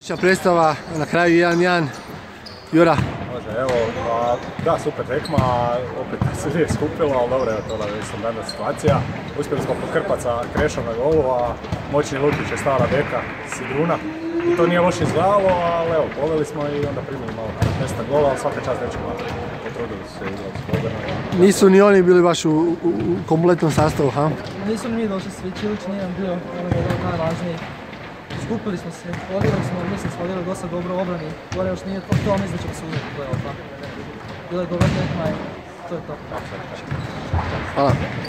Predstava na kraju 1-1. Jura. Može, evo, da, super tekma, opet se nije skupilo, ali dobro, evo to da je standardna situacija. Uspjeli smo pokrpati sa Krešom na golu, a moćni Lukić je stara beka Sidruna. I to nije loše izgledalo, ali evo, poveli smo i onda primili malo mjesta gola, ali svaka čast dečkima potrudili su se igrati slobodno. Nisu ni oni bili baš u kompletnom sastavu, ha? Nisu ni mi došli svi, Čilić nije nam bio najvažniji. Skupili smo se, odigrali smo, mislim smo odigrali dosta dobro u obrani, gore još nije to, mislim da ćemo se uzeti play-offa. Bila je dobra tekma i to je to. Hvala.